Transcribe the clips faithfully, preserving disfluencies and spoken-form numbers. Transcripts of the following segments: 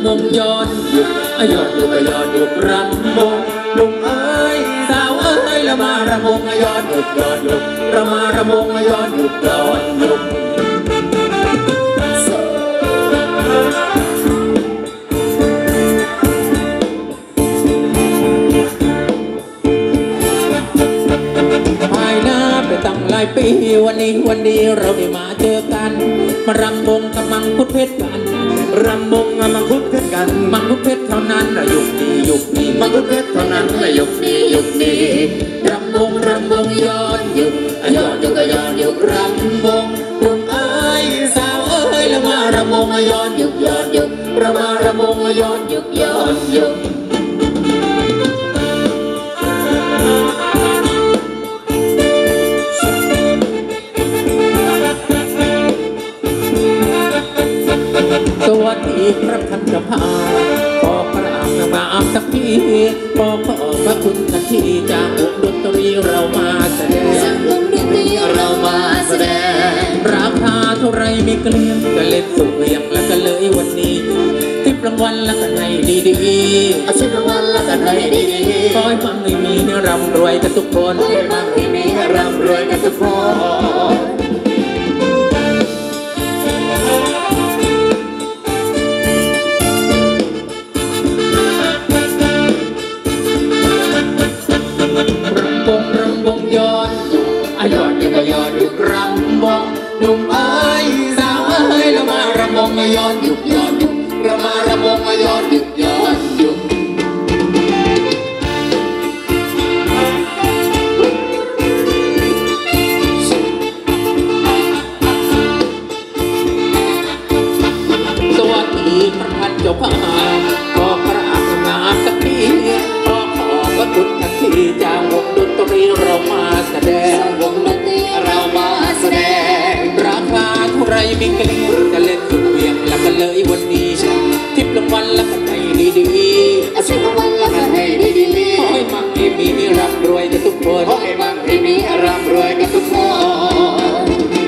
ำวงย้อนยุกย้อนยุกย้อนยุกรำวงลุงเอ้ยสาวเอ้ยละมารำวงย้อนยุกย้อนยุกละมารำวงย้อนยุกย้อนยุกตั้งหลายปีวันนี้วันดีเราได้มาเจอกันมารำวงกับมังคุดเพชรกันรำวงกับมังคุดเพชรกันมังคุดเพชรเท่านั้นระยุคนี้ยุคนี้มังคุดเพชรเท่านั้นระยุคนี้ยุคนี้รำวงรำวงย้อนยุคย้อนยุคย้อนยุครำวงลุงเอ้ยสาวเอ้ยละมารำวงย้อนยุคย้อนยุคเรามารำวงย้อนยุคย้อนยุคสวัสดีครับท่านเจ้าภาพขอกราบมาอาบสักทีขอขอบพระคุณทันทีจากวงดนตรีเรามาแสดงจากวงดนตรีเรามาแสดงราคาเท่าไรไม่เกลี้ยงก็เล่นสุดเวียงแล้วก็เลยวันนี้ทิปรางวัลแล้วกันให้ดีๆอาชีพรางวัลแล้วกันให้ดีๆขอให้มั่งให้มีร่ำรวยกันทุกคนขอให้มั่งให้มีร่ำรวยกันทุกคนย้อนยุกย้อนยุกรำวงหนุ่มเอ้ยสาวเอ้ยเรามารำวงย้อนยุกย้อนยุกเรามารำวงย้อนยุกย้อนยุกสวัสดีท่านเจ้าภาพขอกราบงามสักทีขอขอบพระคุณทันทีจากวงดนตรีเรามาแสดงเรามาแสดงราคาเท่าไรไม่เกลี้ยงจะเล่นสุดเวียงแล้วกันเลยวันนี้ทิปรางวัลแล้วกันให้ดีๆอาชีพรางวัลแล้วกันให้ดีๆขอให้มั่งให้มีร่ำรวยกันทุกคนขอให้มั่งให้มีร่ำรวยกันทุกคน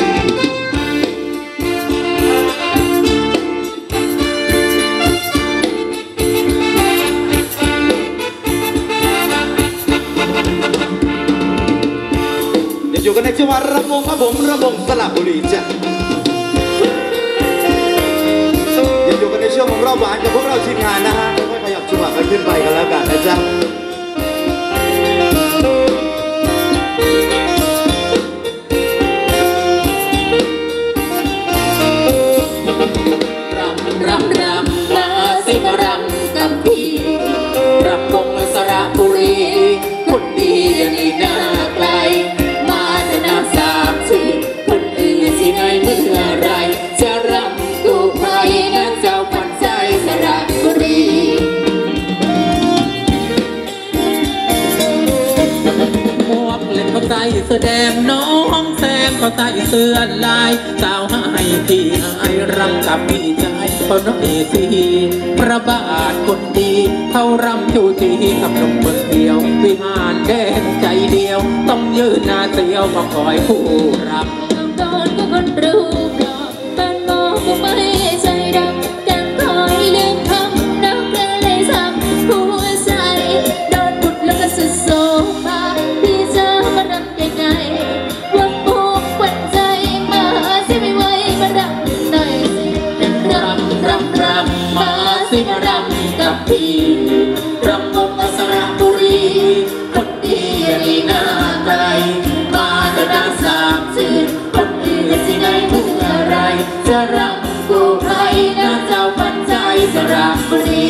อยู่กันในจังหวัดระมงครับผมระมงสระบุรีจ้ะยังอยู่กันในช่วงของรอบหวานกับพวกเราทีมงานนะฮะค่อยๆขยับจังหวะกันขึ้นไปกันแล้วกันนะจ๊ะรำรำรำมาสิมารำกับพี่ระมงสระบุรีคนดีอย่างนี้น่าไกลสามสี่คนอื่นที่ไหนเมื่อไรจะรำกูใครนะเจ้าขวัญใจสระบุรีหมวกเล่นเขาใส่เสื้อแดงน้องแซมเขาใส่เสื้อลายสาวให้พี่ให้รำกับพี่ชายเขาน้อยสีพระบาทคนดีเขารำอยู่ที่กับลมเมืองเดียววิหารแดงใจเดียวต้องยืนหน้าเสียวมาคอยผู้รำตอนก็คนรูปหล่อบ้านมองก็ไม่ใจดำดังคอยลืมคำนักเรียนเลยซ้ำหัวใจโดนบุดแล้วก็สุดโซฟาพี่เจอมารำไกลๆว่าพวกขวัญใจมาเสียไม่ไหวมารำหน่อยรำรำรำมาสิมารำกับพี่รำวงสระบุรีคนดีนี่น่าไกลมาแต่ดังสามสื่อคนอื่นที่ไหนเมื่อไรจะรำกูใครนะเจ้าขวัญใจสระบุรี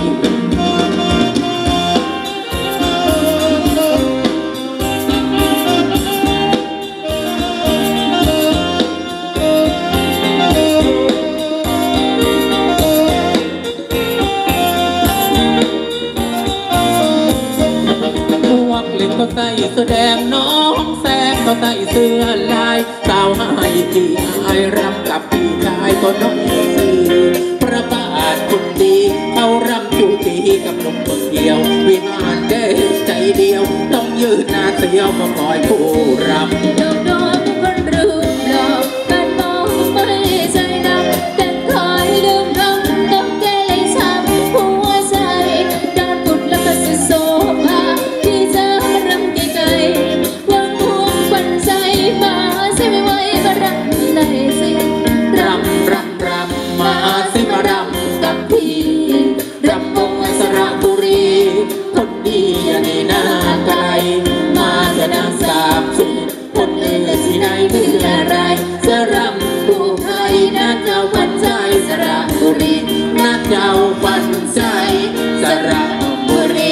เขาใส่เสื้อแดงน้องแซมเขาใส่เสื้อลายสาวให้พี่ให้รำกับพี่ชายก็น้องสีพระบาทคนดีเขารำอยู่ที่กับลมคนเดียววิหารแดงใจเดียวต้องยืนหน้าเสียวมาคอยผู้รำโดนโดนคนรูปหล่อการมองไม่ใจดำแต่คอยลืมคำต้องแก้เลยซ้ำมาสิมารำกับพี่รำวงสระบุรีคนดีอย่านีหน้าไกลมาจะนางสาบสูญคนเอ๋ยที่ไหนเมื่อไรสรำผู้ไทยนาเจ้าปันใจสระบุรีนาเจ้าปันใจสระบุรี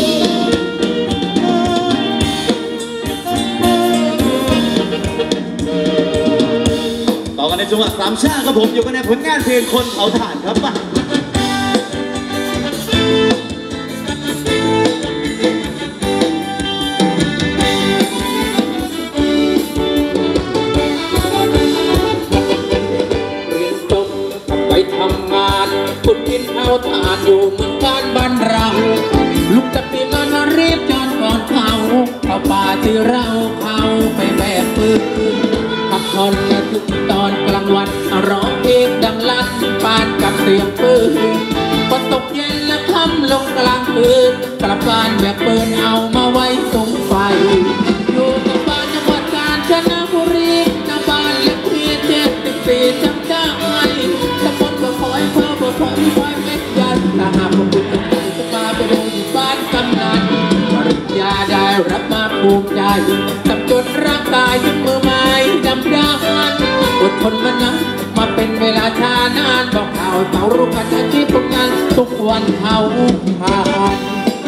ต่อกันในจังหวะสามชาติครับผมอยู่กันในผลงานเพลงคนเผาถ่านครับมาทำงานขุดดินเอาถ่านอยู่เมืองการบ้านเราลูกตะปีนอนรีบจอนก่อนเขาเข้าป่าที่เราเข้าไปแบกปืนพักผ่อนและทุกตอนกลางวันร้องเพลงดังลั่นปานกับเสียงปืนพอตกเย็นและค่ำลงกลางคืนกลับบ้านแบกปืนเอามาไว้ตรงไฟอยู่กับบ้านจังหวัดกาญจนบุรีหน้าบ้านเล็กเพียงเจ็ดสิบสี่จำได้คอยเพื่อบอกคอยคอยไม่ยันถ้าหากพวกคุณต้องการจะมาไปดูที่บ้านกำนันปริญญาได้รับมาภูมิใจจับจนร่างกายทั้งมือไม้ดำดำอดทนมานะมาเป็นเวลาช้านานบอกข่าวเต่ารู้กันอาชีพพวกนั้นทุกวันเขาผ่าน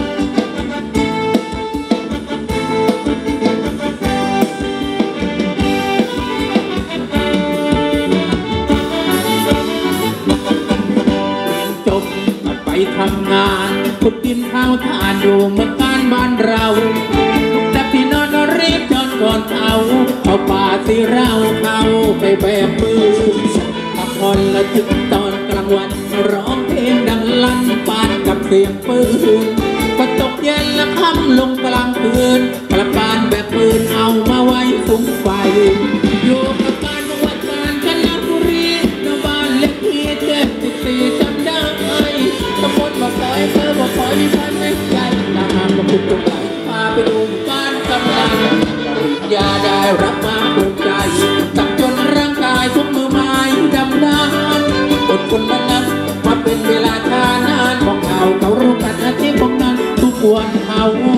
ทำงานขุดดินข้าวทานอยู่เมืองการบ้านเราแต่พี่นอนรีบจอนก่อนเขาเอาป่าที่เราเข้าไปแบกมือพักผ่อนและถึงตอนกลางวันร้องเพลงดังลั่นปานกับเสียงปืนพอตกเย็นและค่ำลงกลางคืนกลับบ้านแบกปืนเอามาไว้สุมไฟอยู่กับการจังหวัดกาญจนบุรีหน้าบ้านเล็กที่เจ็ดสิบสี่จำได้ตะโกนบอกคอยเธอบอกคอยมีพันไม่ใหญ่ตาหามกับคุณตรงไหนพาไปดูบ้านกำนันปริญญาได้รับมาภูมิใจตักจนร่างกายทุกมือไม้ดำด้านอดทนมานั้นมาเป็นเวลาช้านานของเขาเขารู้กันอาชีพของนั้นทุกวันเขา